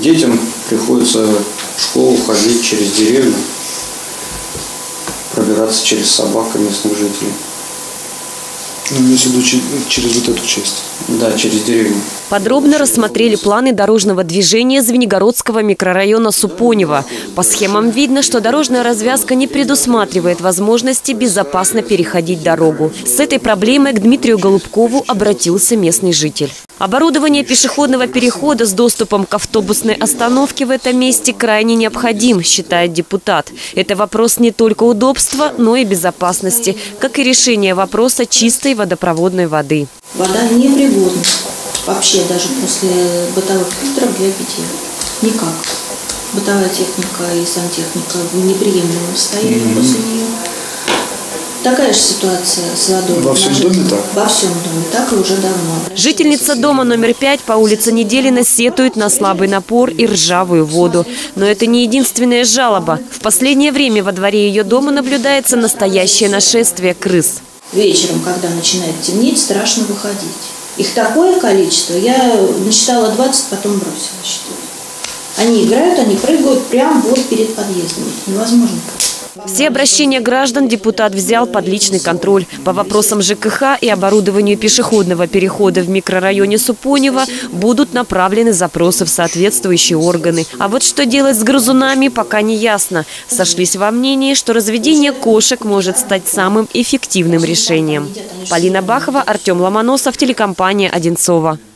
Детям приходится в школу ходить через деревню, пробираться через собак и местных жителей. Ну, имеется в виду через вот эту часть? Да, через деревню. Подробно рассмотрели планы дорожного движения Звенигородского микрорайона Супонева. По схемам видно, что дорожная развязка не предусматривает возможности безопасно переходить дорогу. С этой проблемой к Дмитрию Голубкову обратился местный житель. Оборудование пешеходного перехода с доступом к автобусной остановке в этом месте крайне необходим, считает депутат. Это вопрос не только удобства, но и безопасности, как и решение вопроса чистой водопроводной воды. Вода непригодна вообще даже после бытовых фильтров для питья. Никак. Бытовая техника и сантехника в неприемлемом состоянии после нее. Такая же ситуация с водой. Во всем доме так? Во всем доме, так и уже давно. Жительница дома номер 5 по улице Неделина сетует на слабый напор и ржавую воду. Но это не единственная жалоба. В последнее время во дворе ее дома наблюдается настоящее нашествие крыс. Вечером, когда начинает темнеть, страшно выходить. Их такое количество, я насчитала 20, потом бросила считать. Они играют, они прыгают прямо вот перед подъездом. Невозможно. Все обращения граждан депутат взял под личный контроль. По вопросам ЖКХ и оборудованию пешеходного перехода в микрорайоне Супонева будут направлены запросы в соответствующие органы. А вот что делать с грызунами, пока не ясно. Сошлись во мнении, что разведение кошек может стать самым эффективным решением. Полина Бахова, Артем Ломоносов, телекомпания «Одинцова».